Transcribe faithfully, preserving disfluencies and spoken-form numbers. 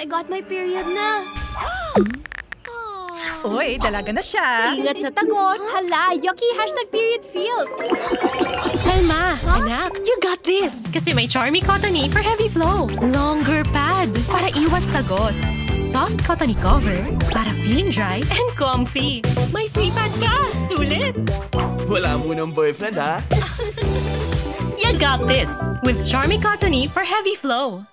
I got my period na. Uy, dalaga na siya. Ingat sa tagos. Hala, yucky hashtag period feels. Kalma, anak. You got this. Kasi may Charmee Cottony for heavy flow. Longer pad para iwas tagos. Soft cottony cover para feeling dry and comfy. May free pad ka. Sulit. Wala mo ng boyfriend, ha? You got this with Charmee Cottony for heavy flow.